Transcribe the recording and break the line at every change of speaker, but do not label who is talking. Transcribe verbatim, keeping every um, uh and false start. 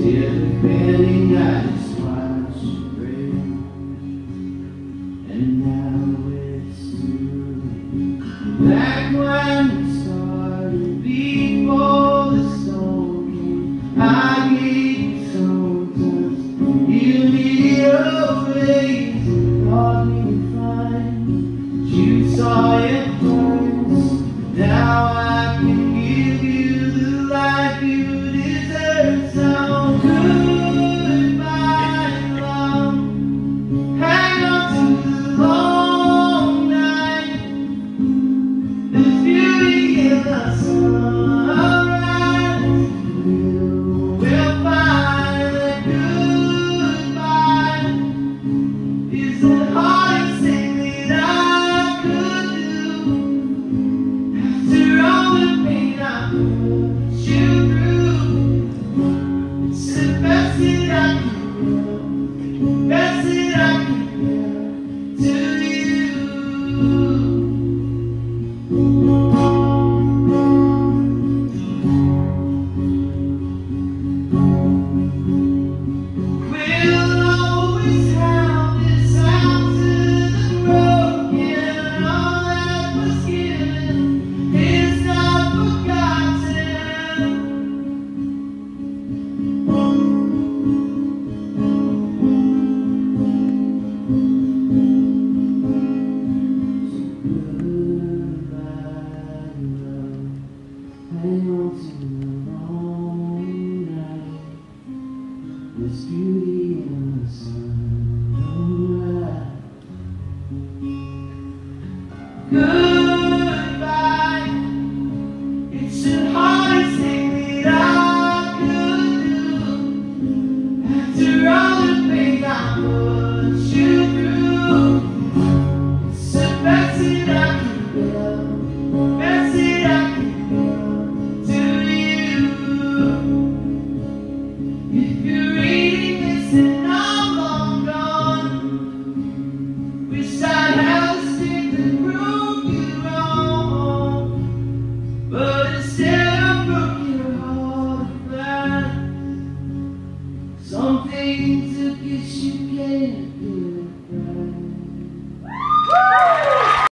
Every I just watch you break, and now it's too late. Back when we started, before the storm came, I gave you some touch. You needed a place and thought me fine. You saw your plans. Now I can give you the life you deserve. So goodbye, love. Hang on to the long night. There's beauty in the sunrise. We'll find that goodbye is the hardest thing that I could do. After all the pain I put you through, it's the best that I can give, best that I can give to you. We'll always have this out to the broken. All that was given is not forgotten. Hang on to the long night. There's beauty in the sunrise. Goodbye. It's the hardest thing that I could do. After all the pain I put you through, it's the best that I can give, best that I can give to you. If you're reading this and I'm long gone, wish I'd have a stick that broke you wrong, but instead I broke your heart flat. Some things that kiss you can't get back.